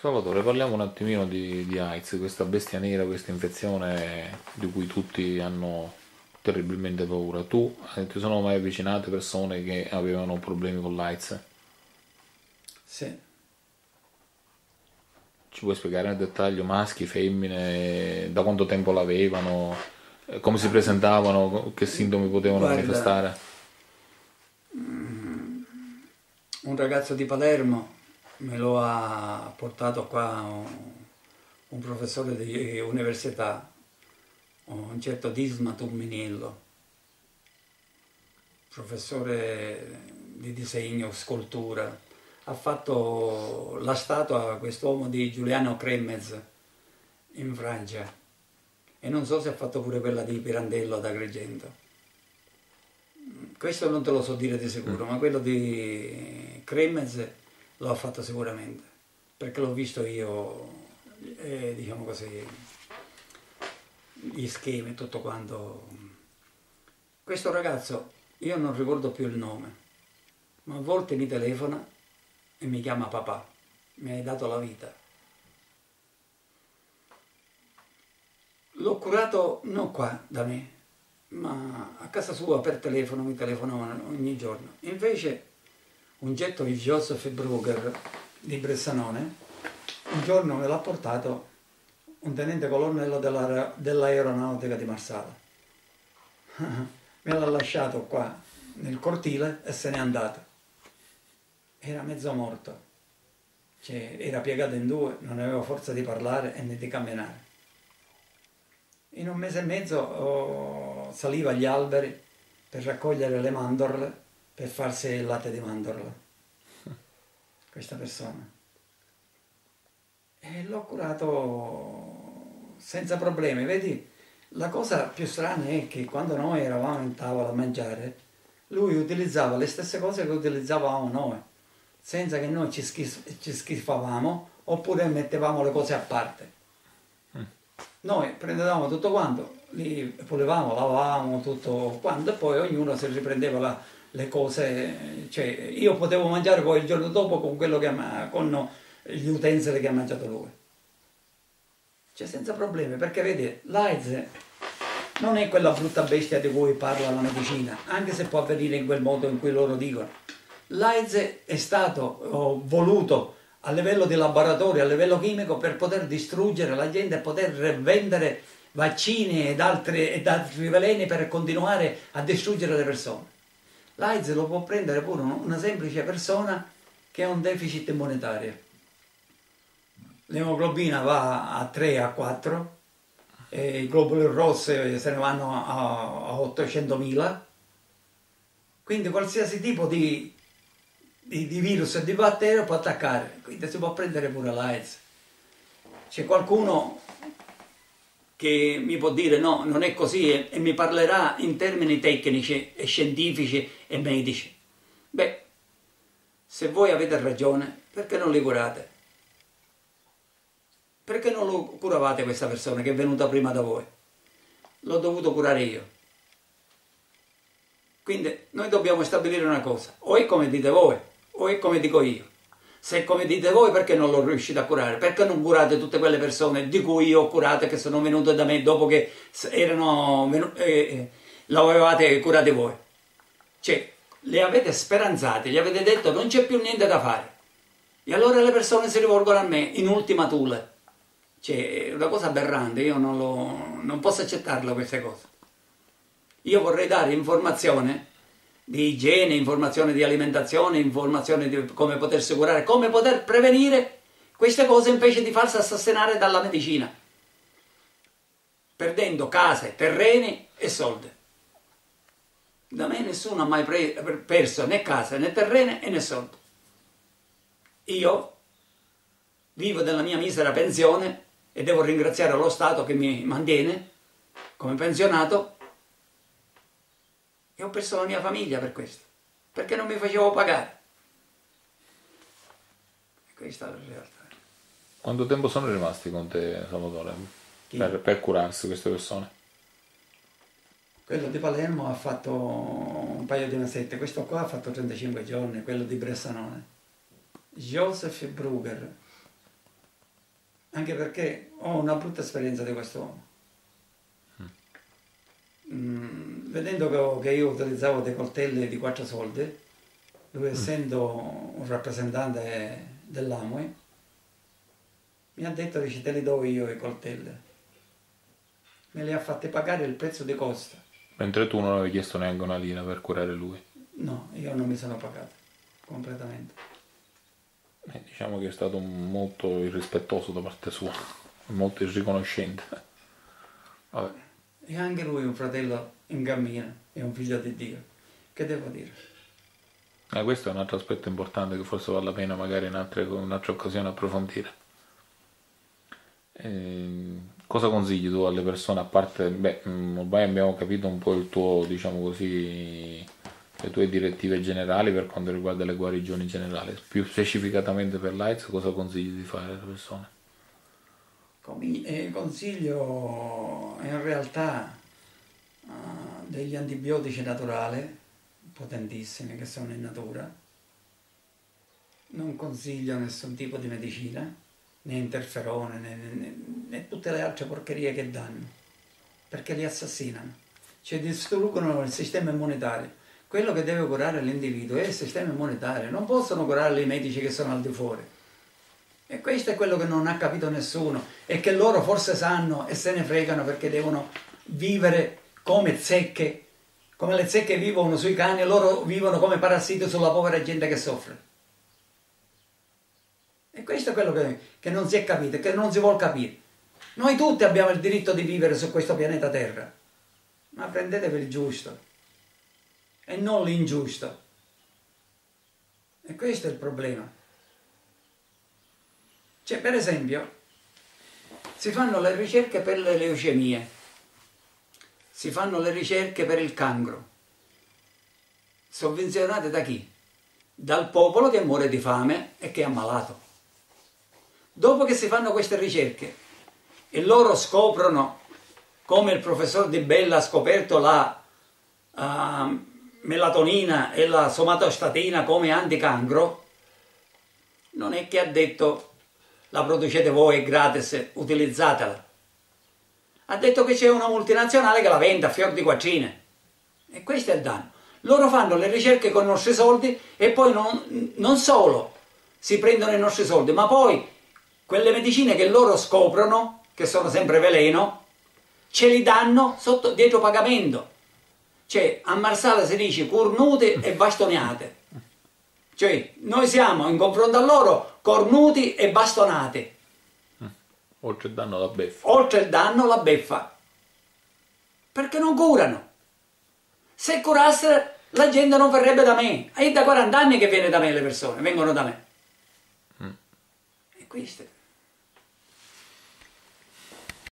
Salvatore, parliamo un attimino di AIDS, questa bestia nera, questa infezione di cui tutti hanno terribilmente paura. Tu ti sono mai avvicinate persone che avevano problemi con l'AIDS? Sì. Ci puoi spiegare nel dettaglio maschi, femmine, da quanto tempo l'avevano, come si presentavano, che sintomi potevano Guarda, manifestare? un ragazzo di Palermo me lo ha portato qua un professore di università, un certo Disma Tumminillo, professore di disegno, scultura. Ha fatto la statua a quest'uomo di Giuliano Cremez in Francia e non so se ha fatto pure quella di Pirandello ad Agrigento. Questo non te lo so dire di sicuro, ma quello di Cremez lo ha fatto sicuramente, perché l'ho visto io, diciamo così, gli schemi e tutto quanto. Questo ragazzo, io non ricordo più il nome, ma a volte mi telefona e mi chiama papà, mi hai dato la vita. L'ho curato non qua da me, ma a casa sua per telefono, mi telefonavano ogni giorno. Invece un getto di Joseph Brugger di Bressanone, un giorno me l'ha portato un tenente colonnello dell'aeronautica di Marsala. Me l'ha lasciato qua nel cortile e se n'è andato. Era mezzo morto, cioè, era piegato in due, non aveva forza di parlare e né di camminare. In un mese e mezzo saliva agli alberi per raccogliere le mandorle per farsi il latte di mandorla, questa persona. E l'ho curato senza problemi. Vedi, la cosa più strana è che quando noi eravamo in tavola a mangiare, lui utilizzava le stesse cose che utilizzavamo noi, senza che noi ci schifavamo oppure mettevamo le cose a parte. Noi prendevamo tutto quanto, li pulivamo, lavavamo tutto quanto e poi ognuno si riprendeva le cose, cioè io potevo mangiare poi il giorno dopo con quello con gli utensili che ha mangiato lui. Cioè senza problemi, perché vedi, l'AIDS non è quella brutta bestia di cui parla la medicina, anche se può avvenire in quel modo in cui loro dicono. L'AIDS è stato voluto a livello di laboratorio, a livello chimico, per poter distruggere la gente e poter vendere vaccini ed altri veleni per continuare a distruggere le persone. L'AIDS lo può prendere pure una semplice persona che ha un deficit immunitario. L'emoglobina va a 3, a 4, e i globuli rossi se ne vanno a 800.000. Quindi qualsiasi tipo di virus e di batterio può attaccare, quindi si può prendere pure l'AIDS. C'è qualcuno che mi può dire no, non è così e mi parlerà in termini tecnici e scientifici e medici. Beh, se voi avete ragione, perché non li curate? Perché non lo curavate questa persona che è venuta prima da voi? L'ho dovuto curare io. Quindi noi dobbiamo stabilire una cosa, o è come dite voi, o è come dico io. Se è come dite voi, perché non lo riuscite a curare? Perché non curate tutte quelle persone di cui io ho curate, che sono venute da me dopo che l'avevate curate voi? Cioè, le avete speranzate, gli avete detto non c'è più niente da fare. E allora le persone si rivolgono a me in ultima thule. Cioè, è una cosa aberrante, io non posso accettarla queste cose. Io vorrei dare informazione di igiene, informazione di alimentazione, informazione di come potersi curare, come poter prevenire queste cose invece di farsi assassinare dalla medicina, perdendo case, terreni e soldi. Da me nessuno ha mai perso né case, né terreni e né soldi. Io vivo della mia misera pensione e devo ringraziare lo Stato che mi mantiene come pensionato. E ho perso la mia famiglia per questo, perché non mi facevo pagare. E questa è la realtà. Quanto tempo sono rimasti con te, Salvatore, per curarsi queste persone? Quello di Palermo ha fatto un paio di mesetti, questo qua ha fatto 35 giorni, quello di Bressanone. Joseph Brugger, anche perché ho una brutta esperienza di quest'uomo. Vedendo che io utilizzavo dei coltelli di 4 soldi, lui essendo un rappresentante dell'AMUE, mi ha detto, dice, te li do io i coltelli. Me li ha fatti pagare il prezzo di costa. Mentre tu non avevi chiesto neanche una lira per curare lui. No, io non mi sono pagato completamente. Diciamo che è stato molto irrispettoso da parte sua, molto irriconoscente. Vabbè. E anche lui è un fratello in cammino, è un figlio di Dio. Che devo dire? Questo è un altro aspetto importante che forse vale la pena magari in un'altra occasione approfondire. Cosa consigli tu alle persone, a parte, ormai abbiamo capito un po' il tuo, diciamo così, le tue direttive generali per quanto riguarda le guarigioni generali, più specificatamente per l'AIDS, cosa consigli di fare alle persone? Consiglio in realtà degli antibiotici naturali, potentissimi, che sono in natura. Non consiglio nessun tipo di medicina, né interferone, né tutte le altre porcherie che danno, perché li assassinano, cioè distruggono il sistema immunitario. Quello che deve curare l'individuo è il sistema immunitario, non possono curare i medici che sono al di fuori. E questo è quello che non ha capito nessuno, e che loro forse sanno e se ne fregano, perché devono vivere come zecche, come le zecche vivono sui cani, e loro vivono come parassiti sulla povera gente che soffre. E questo è quello che non si è capito, che non si vuol capire. Noi tutti abbiamo il diritto di vivere su questo pianeta Terra, ma prendetevi il giusto e non l'ingiusto. E questo è il problema. Cioè, per esempio, si fanno le ricerche per le leucemie, si fanno le ricerche per il cancro, sovvenzionate da chi? Dal popolo che muore di fame e che è ammalato. Dopo che si fanno queste ricerche e loro scoprono, come il professor Di Bella ha scoperto la melatonina e la somatostatina come anticancro, non è che ha detto la producete voi gratis, utilizzatela. Ha detto che c'è una multinazionale che la vende a fior di quattrine. E questo è il danno. Loro fanno le ricerche con i nostri soldi e poi non solo si prendono i nostri soldi, ma poi quelle medicine che loro scoprono, che sono sempre veleno, ce li danno dietro pagamento. Cioè, a Marsala si dice cornute e bastonate. Cioè, noi siamo in confronto a loro cornuti e bastonati. Oltre il danno la beffa. Oltre il danno la beffa. Perché non curano. Se curassero, la gente non verrebbe da me. È da 40 anni che viene da me le persone, vengono da me. E questo